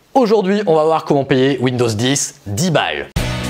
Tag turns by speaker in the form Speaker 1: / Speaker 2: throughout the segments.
Speaker 1: Aujourd'hui, on va voir comment payer Windows 10 10 balles.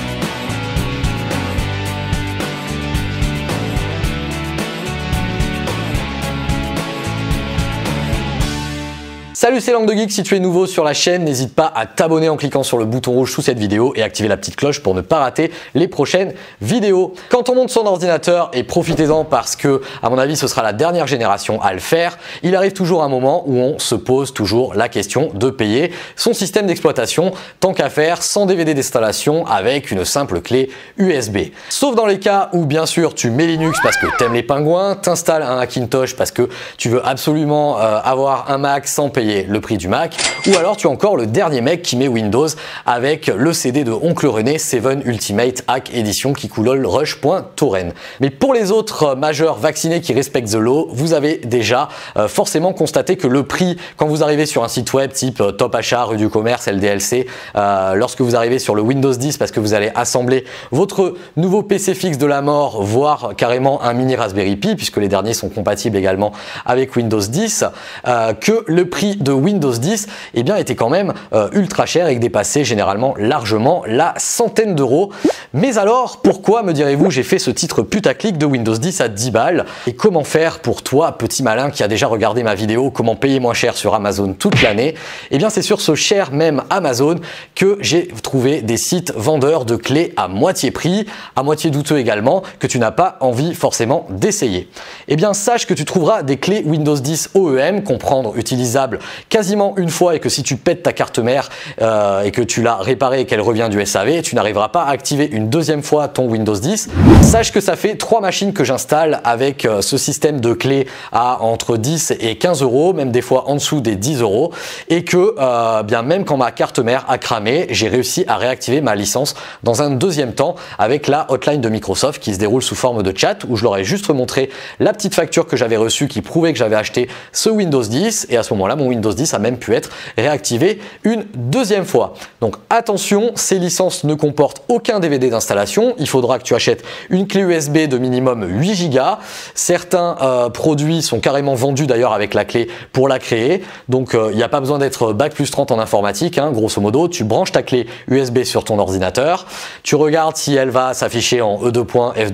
Speaker 1: Salut, c'est Langue de Geek. Si tu es nouveau sur la chaîne, n'hésite pas à t'abonner en cliquant sur le bouton rouge sous cette vidéo et activer la petite cloche pour ne pas rater les prochaines vidéos. Quand on monte son ordinateur, et profitez-en parce que, à mon avis, ce sera la dernière génération à le faire, il arrive toujours un moment où on se pose toujours la question de payer son système d'exploitation, tant qu'à faire, sans DVD d'installation avec une simple clé USB. Sauf dans les cas où, bien sûr, tu mets Linux parce que t'aimes les pingouins, t'installes un Hackintosh parce que tu veux absolument avoir un Mac sans payer le prix du Mac, ou alors tu as encore le dernier mec qui met Windows avec le CD de Oncle René 7 Ultimate Hack Edition qui coulole rush.torrent. Mais pour les autres majeurs vaccinés qui respectent the law, vous avez déjà forcément constaté que le prix, quand vous arrivez sur un site web type Top Achat, Rue du Commerce, LDLC, lorsque vous arrivez sur le Windows 10 parce que vous allez assembler votre nouveau PC fixe de la mort, voire carrément un mini Raspberry Pi, puisque les derniers sont compatibles également avec Windows 10, que le prix de Windows 10 eh bien, était quand même ultra cher et que dépassait généralement largement la centaine d'euros. Mais alors, pourquoi, me direz-vous, j'ai fait ce titre putaclic de Windows 10 à 10 balles? Et comment faire pour toi, petit malin qui a déjà regardé ma vidéo comment payer moins cher sur Amazon toute l'année? Eh bien, c'est sur ce cher même Amazon que j'ai trouvé des sites vendeurs de clés à moitié prix, à moitié douteux également, que tu n'as pas envie forcément d'essayer. Eh bien, sache que tu trouveras des clés Windows 10 OEM, comprendre utilisables quasiment une fois, et que si tu pètes ta carte mère et que tu l'as réparée et qu'elle revient du SAV, tu n'arriveras pas à activer une deuxième fois ton Windows 10. Sache que ça fait 3 machines que j'installe avec ce système de clés à entre 10 et 15 euros, même des fois en dessous des 10 euros, et que bien même quand ma carte mère a cramé, j'ai réussi à réactiver ma licence dans un deuxième temps avec la hotline de Microsoft qui se déroule sous forme de chat, où je leur ai juste montré la petite facture que j'avais reçue qui prouvait que j'avais acheté ce Windows 10, et à ce moment-là, mon Windows 10 a même pu être réactivé une deuxième fois. Donc attention, ces licences ne comportent aucun DVD d'installation. Il faudra que tu achètes une clé USB de minimum 8 Go. Certains produits sont carrément vendus d'ailleurs avec la clé pour la créer. Donc il n'y a pas besoin d'être bac+30 en informatique, hein. Grosso modo, tu branches ta clé USB sur ton ordinateur. Tu regardes si elle va s'afficher en E2,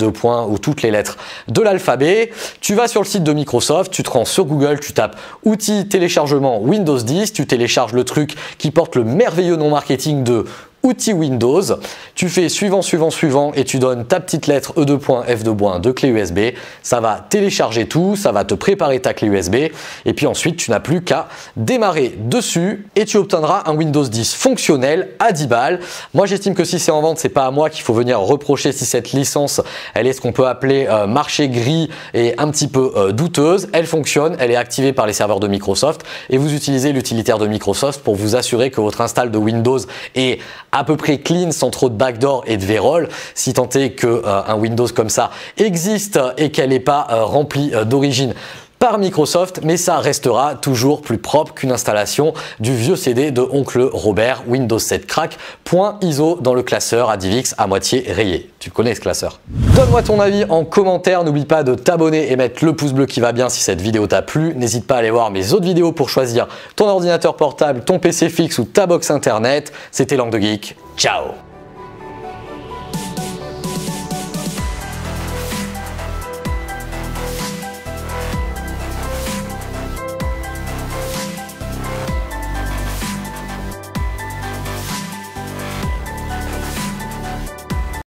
Speaker 1: F2 ou toutes les lettres de l'alphabet. Tu vas sur le site de Microsoft, tu te rends sur Google, tu tapes outils téléchargement Windows 10, tu télécharges le truc qui porte le merveilleux nom marketing de outils Windows, tu fais suivant et tu donnes ta petite lettre E2, F2 de clé USB, ça va télécharger tout, ça va te préparer ta clé USB et puis ensuite tu n'as plus qu'à démarrer dessus et tu obtiendras un Windows 10 fonctionnel à 10 balles. Moi j'estime que si c'est en vente, c'est pas à moi qu'il faut venir reprocher si cette licence elle est ce qu'on peut appeler marché gris et un petit peu douteuse. Elle fonctionne, elle est activée par les serveurs de Microsoft et vous utilisez l'utilitaire de Microsoft pour vous assurer que votre install de Windows est à peu près clean, sans trop de backdoor et de vérole, si tant est que un Windows comme ça existe et qu'elle n'est pas remplie d'origine par Microsoft, mais ça restera toujours plus propre qu'une installation du vieux CD de Oncle Robert Windows 7 Crack .ISO dans le classeur ADVX à moitié rayé. Tu connais ce classeur. Donne-moi ton avis en commentaire, n'oublie pas de t'abonner et mettre le pouce bleu qui va bien si cette vidéo t'a plu. N'hésite pas à aller voir mes autres vidéos pour choisir ton ordinateur portable, ton PC fixe ou ta box internet. C'était Langue de Geek. Ciao!